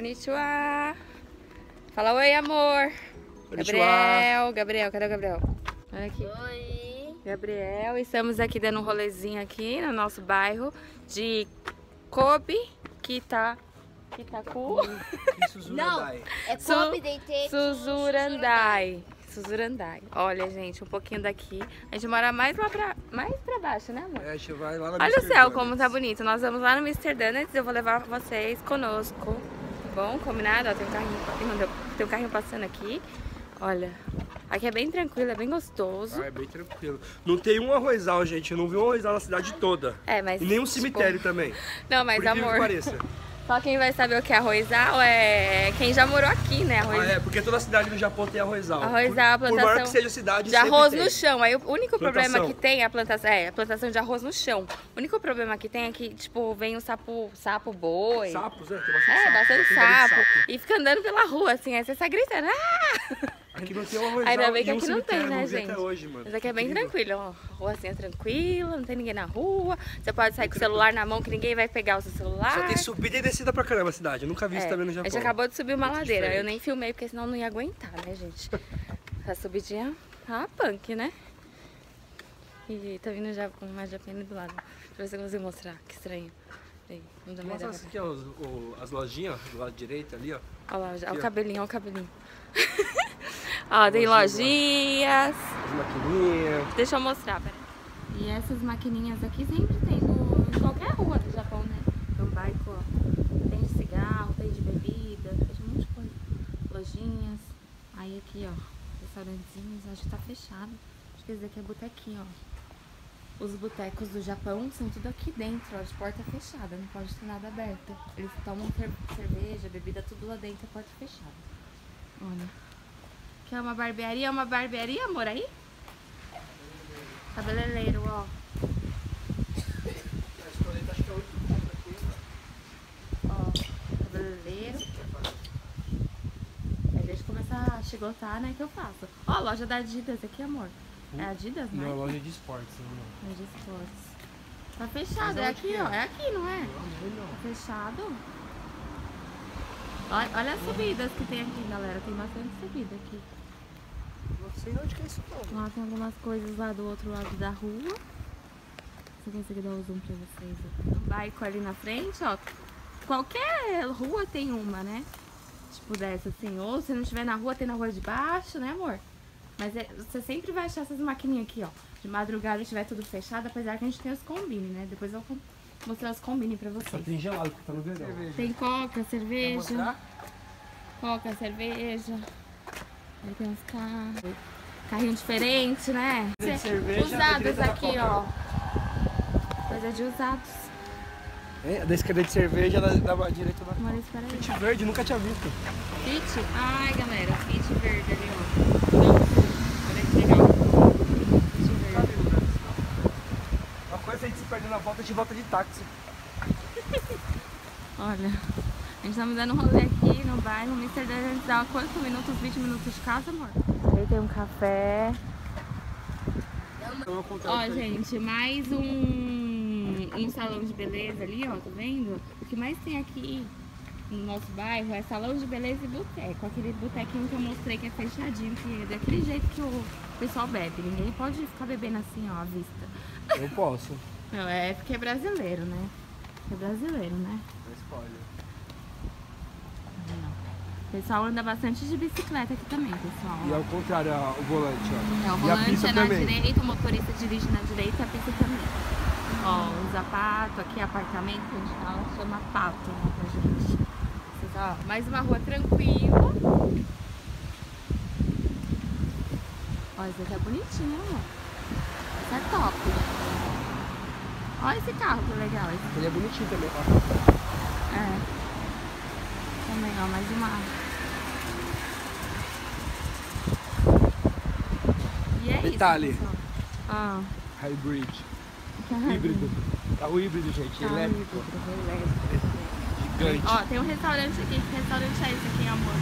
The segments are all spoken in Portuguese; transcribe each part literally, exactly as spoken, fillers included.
Konnichiwa. Fala oi, amor. Konnichiwa. Gabriel, Gabriel, cadê o Gabriel? Olha aqui. Oi. Gabriel, estamos aqui dando um rolezinho aqui no nosso bairro de Kobe, Kita, Kitaku. Não, é Su- Kobe Deitei. Suzurandai. Suzurandai. Olha, gente, um pouquinho daqui. A gente mora mais lá pra, mais pra baixo, né, amor? É, a gente vai lá na Olha o mister céu Donuts. como tá bonito. Nós vamos lá no mister Donuts e eu vou levar vocês conosco. Tá bom? Combinado? Ó, tem um carrinho, tem um carrinho passando aqui. Olha, aqui é bem tranquilo, é bem gostoso. Ah, é bem tranquilo. Não tem um arrozal, gente. Eu não vi um arrozal na cidade toda. É, mas... E nem um tipo, cemitério também. Não, mas Por incrível amor, que pareça. só quem vai saber o que é arrozal é quem já morou aqui, né? Arroz... Ah, é, porque toda cidade no Japão tem arrozal. Arrozal, por, plantação por maior que seja a cidade, de sempre arroz tem. no chão. Aí o único problema Plantação. que tem é a plantação, é, a plantação de arroz no chão. O único problema que tem é que, tipo, vem o sapo, sapo boi. Sapos, né? Tem bastante É, sapo. bastante Tem bastante sapo. E fica andando pela rua, assim, aí você sai gritando. Ah! Aqui não tem um arrozal. Ainda bem que e um aqui não tem, cemitério, né, não vi gente? até hoje, mano. Mas aqui é bem Incrível. tranquilo, ó. A ruazinha tranquila, não tem ninguém na rua. Você pode sair com o celular na mão que ninguém vai pegar o seu celular. Só tem subida e descida pra caramba a cidade. Eu nunca vi isso É, também no a Japão. gente acabou de subir uma Muito ladeira. diferente. Eu nem filmei porque senão não ia aguentar, né, gente? Essa subidinha tá punk, né? E tá vindo já uma japinha do lado. Deixa eu ver se eu consigo mostrar. Que estranho. Aí, não dá mais Mostra da- assim, aqui, ó, os- o- as lojinhas ó, do lado direito ali, ó. Olha lá, já- olha Aqui, o ó. cabelinho, olha o cabelinho. Ó, tem Lojinha, lojinhas. As maquininhas. Deixa eu mostrar, peraí. E essas maquininhas aqui sempre tem no, em qualquer rua do Japão, né? No bairro, ó. Tem de cigarro, tem de bebida, tem de um monte de coisa. Lojinhas. Aí aqui, ó, restaurantezinhos, acho que tá fechado. Acho que esse daqui é botequinho, ó. Os botecos do Japão são tudo aqui dentro, ó, de porta fechada, não pode ter nada aberto. Eles tomam cer- cerveja, bebida, tudo lá dentro, é porta fechada. Olha. Quer uma barbearia? Uma barbearia, amor, aí? Cabeleireiro, ó. Ó, cabeleireiro. Aí deixa eu começar a chigotar, né, que eu faço. Ó, loja da Adidas aqui, amor. É Adidas, né? Não, loja de esportes, não. Loja de esportes. Tá fechado, Mas é onde aqui, que é? ó. É aqui, não é? Tá fechado. Olha, olha as subidas que tem aqui, galera. Tem bastante subida aqui. Não sei onde que é isso, não. Lá tem algumas coisas lá do outro lado da rua. Se eu conseguir dar o zoom pra vocês. Ó. Um baico ali na frente, ó. Qualquer rua tem uma, né? Tipo dessa assim. Ou se não tiver na rua, tem na rua de baixo, né, amor? Mas é- você sempre vai achar essas maquininhas aqui, ó. De madrugada estiver tudo fechado, apesar que a gente tem os combine, né? Depois eu vou mostrar os combine pra Só vocês. tem gelado, porque tá no verão. Tem coca, Quer cerveja. mostrar? Coca, cerveja. Aí tem uns carros. Carrinho diferente, né? Tem cerveja, à Usados direita da aqui, Coca. ó. Coisa de usados. É, da esquerda de cerveja, da, da direita da Amor, espera aí. Kit verde, nunca tinha visto. Kit? Ai, galera, kit verde ali, ó. Olha que legal. Kit verde. Uma coisa é a gente se perder na volta, a gente volta de táxi. Olha, a gente tá me dando um rolê aqui no bairro. O mister Donuts dá quantos minutos? vinte minutos de casa, amor? Aí tem um café. Então eu contrário Ó, pra ele. gente, mais um, um salão de beleza ali, ó, tá vendo? O que mais tem aqui no nosso bairro é salão de beleza e boteco. Aquele botequinho que eu mostrei que é fechadinho, que é daquele jeito que o pessoal bebe. Ninguém pode ficar bebendo assim, ó, à vista. Eu posso. Não, é porque é brasileiro, né? É brasileiro, né? Spoiler. O pessoal anda bastante de bicicleta aqui também, pessoal. E ao contrário, ó, o volante, ó. É, o E a volante pista é na também. direita, o motorista dirige na direita e a pista também. Ó, o Zapato, aqui apartamento que a gente fala, chama Pato, né, pra gente. Vocês, ó, mais uma rua tranquila. Ó, esse aqui é bonitinho, amor. Esse é top. Ó esse carro, que legal. Esse... Ele é bonitinho também, ó. É. Também, ó, mais uma. E é Detalhe. isso, pessoal. Ah, Hybrid. que é Híbrido. Tá o híbrido, gente. Tá, Elétrico. híbrido, elétrico. Gigante. Ó, tem um restaurante aqui. Que restaurante é esse aqui, amor?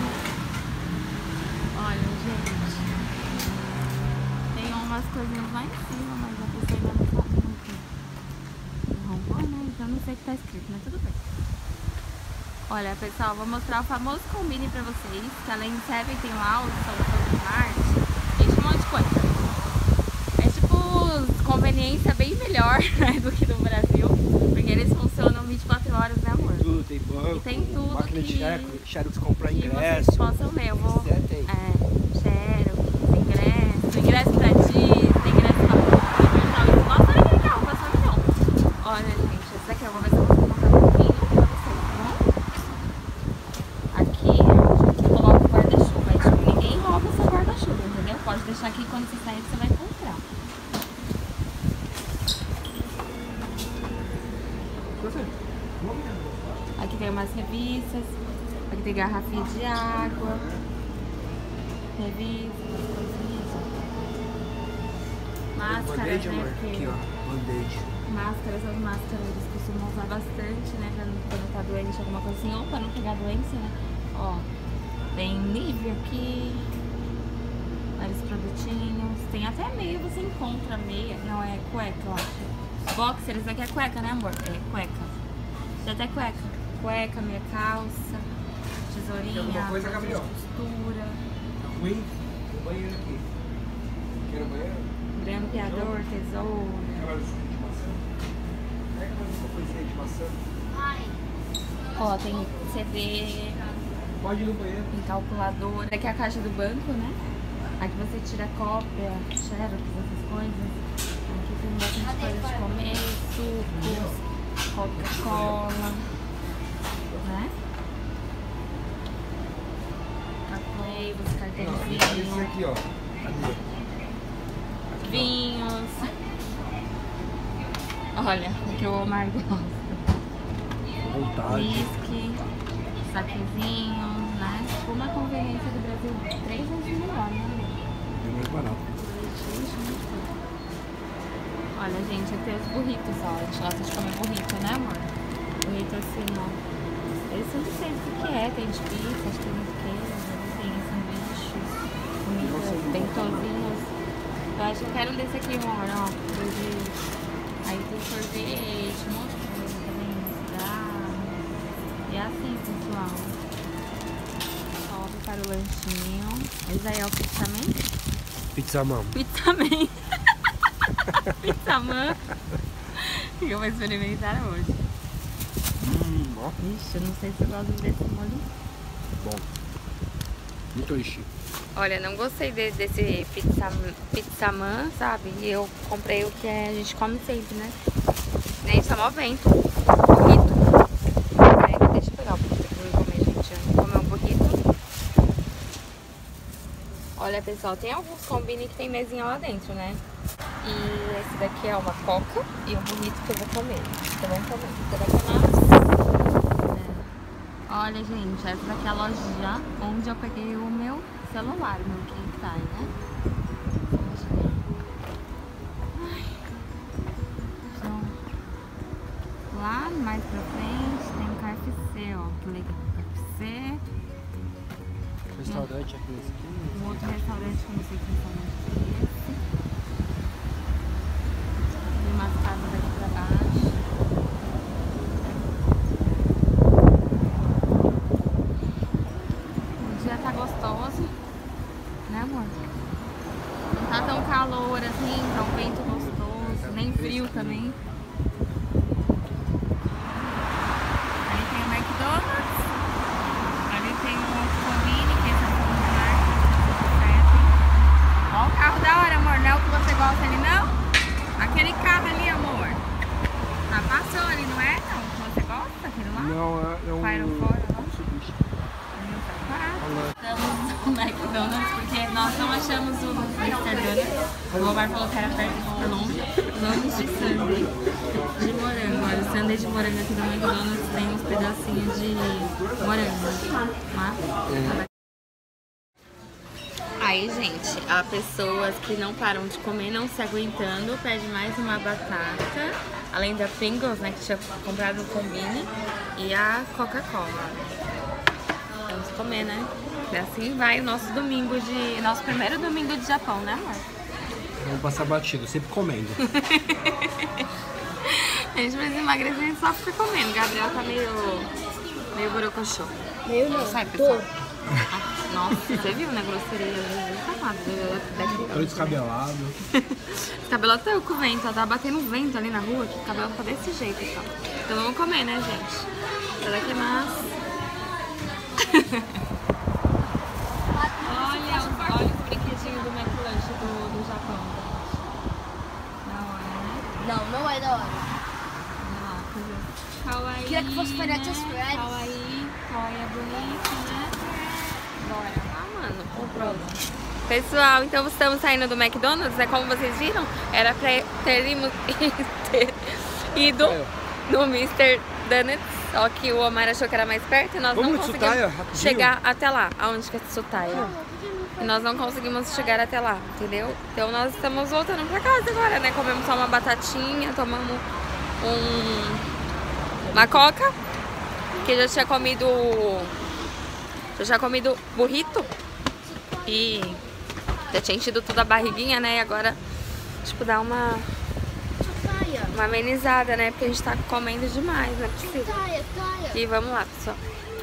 Olha, gente. Tem umas coisinhas lá em cima, mas a pessoa ainda não sabe muito. Não, né? Então não sei o que tá escrito, mas tudo bem. Olha, pessoal, vou mostrar o famoso combine pra vocês, que além de Seven tem lá o São Marte, tem um monte de coisa. É tipo conveniência bem melhor, né, do que no Brasil, porque eles funcionam vinte e quatro horas, né, amor? Tudo, tem banco, E tem tudo máquina que, de xerox, xerox comprar que ingresso. vocês possam ler. Eu vou... Se quiser, tem. É, xerox, ingresso, ingresso pra Disney, ingresso pra... Nossa, olha aquele carro, passou um milhão. Olha, gente, esse daqui eu vou ver se eu vou montar um pouquinho pra vocês, tá bom? Aqui é onde a gente coloca o guarda-chuva. Aí, tipo, ninguém rouba essa guarda-chuva, entendeu? Pode deixar aqui, quando você sair, você vai comprar. Aqui tem umas revistas. Aqui tem garrafinha de água. Revistas, coisinhas, ó. Máscaras, Band-aid, né? amor. Porque Aqui, ó. Band-aid. máscaras, as máscaras eles costumam usar bastante, né? Pra não, pra não estar doente, alguma coisa assim. Ou pra não pegar doença, né? Ó, tem Nivea aqui. Vários produtinhos. Tem até meia, você encontra meia. Não, é cueca, eu acho. Boxers, aqui é cueca, né, amor? É cueca. Tem até cueca. Cueca, meia calça, tesourinha, Tem alguma coisa, peça de Gabriel? costura. Ruim? O banheiro aqui. Quer o banheiro? Grampeador, tesoura. Quer mais um suco de maçã? Pega mais uma coisinha de maçã. Ó, tem C D, Pode ir no banheiro. tem calculadora. Aqui é a caixa do banco, né? Aqui você tira cópia, xerox, essas coisas. Aqui tem bastante coisa de comer, sucos, Coca-Cola, né? Flavors, Não, esse cartãozinho, aqui, ó. Ali. vinhos. Olha, o que o Omar gosta. Vontade. Whisky, saquezinho, né? Tipo uma conveniência do Brasil três vezes melhor, né? É mais barato. Olha, gente, aqui tem os burritos, ó. A gente gosta de comer burrito, né, amor? Burrito assim, ó. Esse eu não sei o que é. Tem de pizza, acho que tem de queijo, tem sanduíches, comidas, bentozinhos. Eu acho que eu quero um desse aqui, amor, ó. De... Aí tem sorvete, um monte de coisa também, cigarro. E é assim, pessoal. Sobe para o lanchinho. Esse aí é o Pizza Man? Pizza Mama. Pizza Man. Pizza Man. Que eu vou experimentar hoje. Hum, ó. Ixi, eu não sei se eu gosto desse molho. Bom. Muito lixo. Olha, não gostei de, desse pizza, pizza Man, sabe? E eu comprei o que é, a gente come sempre, né? Nem chamou vento. Burrito. Peraí, deixa eu pegar o burrito pra eu comer, gente. Eu vou comer um burrito. Olha, pessoal, tem alguns combine que tem mesinha lá dentro, né? E esse daqui é uma coca e o burrito que eu vou comer. Então vamos comer. Você vai tomar? É. Olha, gente, essa daqui é a lojinha onde eu peguei o meu celular, meu Quintai, né? Ai. Então, lá mais pra frente tem o K F C, ó. Que legal. K F C. Restaurante aqui nesse aqui. Um outro restaurante que eu não sei que restaurante é esse. Tem umas casas daqui pra baixo. O dia tá gostoso, né, amor? Não tá tão calor assim, tá um vento gostoso, nem frio também. Ali tem o McDonald's. Ali tem um outro combine, que esse é o Ó o carro da hora, amor. Não é o que você gosta ali, não? Aquele carro ali, amor. Tá passou ali, não é? Não, o que você gosta? Aquele lá? Não, é, é um... Fire fora, não? Mitsubishi. Estamos no McDonald's porque nós não achamos o mister Donut. O Omar falou que era perto de super longe. Vamos de sundae de morango. Olha, o sundae de morango aqui do McDonald's tem uns pedacinhos de morango. Mas... Aí, gente, há pessoas que não param de comer, não se aguentando, pede mais uma batata, além da Pringles, né, que tinha comprado no combine, e a Coca-Cola. Vamos comer, né? E assim vai o nosso domingo de... Nosso primeiro domingo de Japão, né, amor? Vamos passar batido, sempre comendo. A gente precisa emagrecer, a gente só fica comendo. O Gabriel tá meio Meio borocochô. Meio não. Sai, pessoal. Ah, nossa, você viu, né? Grosseria. Jesus, Olho descabelado. Esse cabelo até com o vento, ó, tá batendo vento ali na rua, que o cabelo tá desse jeito, pessoal. Então vamos comer, né, gente? Será que é massa? olha, olha o brinquedinho do McLanche do, do Japão, gente. Da hora, né? Não, não é da hora. Kawaii, Queria que fosse para essas né? flores. Kawaii, kawaii é bonito, né? Bora. Ah, mano, comprou. Pessoal, então estamos saindo do McDonald's, né? Como vocês viram, era pra termos ter ido no mister Donuts, só que o Omar achou que era mais perto e nós Vamos não de conseguimos Sutaia, rapidinho? chegar até lá. Aonde que é Sutaia? E nós não conseguimos chegar até lá, entendeu? Então nós estamos voltando pra casa agora, né? Comemos só uma batatinha, tomamos um, uma coca, que já tinha comido, já tinha comido burrito e já tinha enchido toda a barriguinha, né? E agora, tipo, dá uma, uma amenizada, né? Porque a gente tá comendo demais, não é possível. E vamos lá, pessoal.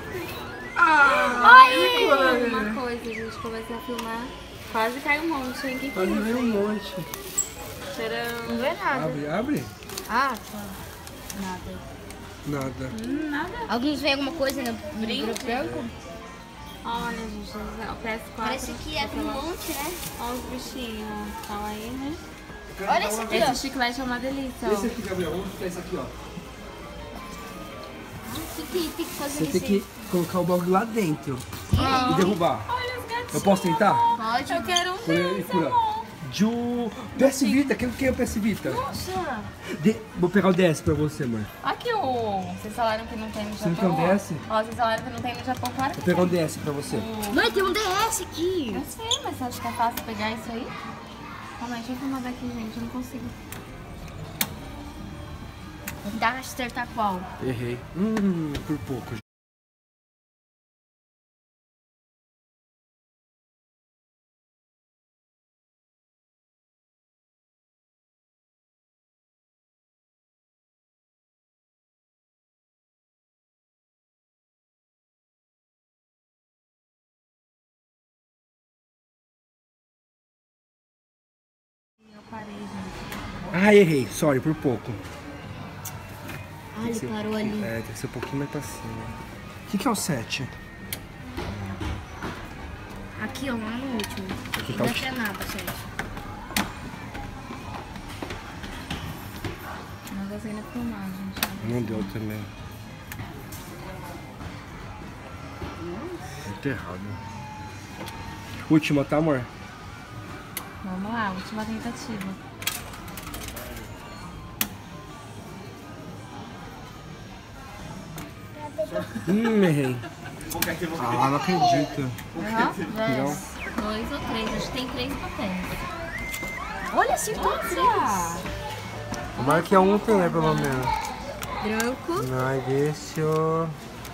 Ah, Ai, uma coisa, a gente começa a filmar. Quase cai um monte, hein? Que quase veio um monte. Tcharam. Não vê nada. Abre, abre. Ah, tá. Nada. Nada. Hum, nada. Alguns veem alguma coisa no Brinco. livro branco? Olha, gente, o P S quatro. Parece que é um monte, né? Olha os bichinhos. Estão aí, né? Olha esse aqui, Esse ó. chiclete é uma delícia, ó. Esse aqui, Gabriel, vamos ficar esse aqui, ó. O que tem que fazer Você isso tem que aí? colocar o bagulho lá dentro Ah. e derrubar. Olha os gatinhos. Eu posso tentar? Pode. Eu quero um Por aí, deles, por aí. amor. Ju... P S Vita, quem que é o P S Vita? Nossa. De... Vou pegar o D S pra você, mãe. Aqui o... Vocês falaram que não tem no Você não Japão. quer um D S? Ó, vocês falaram que não tem no Japão, claro que Vou pegar tem. um D S pra você. Mãe, tem um D S aqui. Eu sei, mas você acha que é fácil pegar isso aí? Calma aí, deixa eu filmar daqui, gente. Eu não consigo. Dá pra acertar qual? Errei. Hum, por pouco. Eu parei, gente. Ah, errei. Sorry, por pouco. Ah, ele parou ali. É, tem que ser um pouquinho mais pra cima. O que, que é o sete? Aqui, ó, lá no último. Aqui Não tá o- dá pra nada, certo? Não dá sem filmar, gente. Não deu também. Muito errado. Última, tá, amor? Vamos lá, última tentativa. Hum, errei. Ah, não acredito. Já é. Não. Dois ou três, acho que tem três papéis. Olha, acertou três. O Mark é um tem, né, pelo menos. Branco. Não, deixa eu...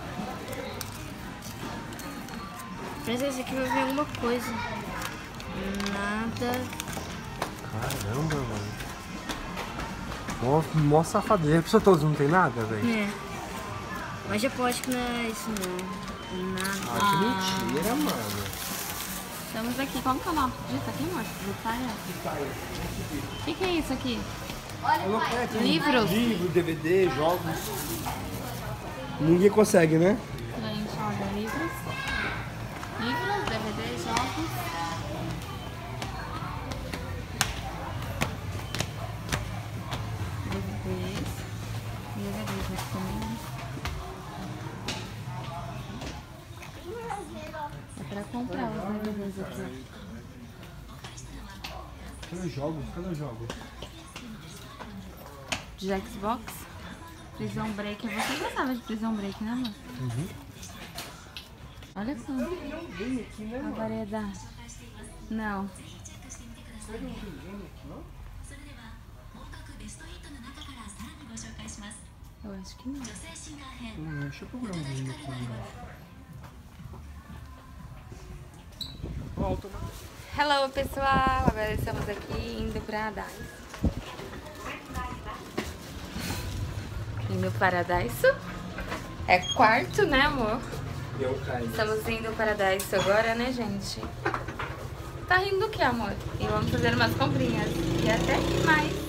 Parece que esse aqui vai ver alguma coisa. Nada. Caramba, mano. Mó, mó safadeza. Já pensou todos não tem nada, velho? É. Mas já pode que não é isso não. Nada. Ah, que mentira, mano. Estamos aqui. Como que é o nome disso aqui, amor? Sutaia? O que, que é isso aqui? Livros? Livro, D V D, jogos. Ninguém consegue, né? Gente, olha, livros. Livros, D V D, jogos. D V Ds. D V Ds aqui também. É pra comprar os D V Ds aqui. Cadê os jogos? Cadê os jogos? De Xbox. Prison Break. Você gostava de Prison Break, né, amor? Uhum. Olha só. A variedade. Não. Eu acho que não. Hum, deixa eu procurar um vídeo aqui. Volta. Hello, pessoal. Agora estamos aqui indo para Daiso. Indo para Daiso. É quarto, né, amor? Eu caí. Estamos indo para Daiso agora, né, gente? Tá rindo do que, amor? E vamos fazer umas comprinhas. E até mais.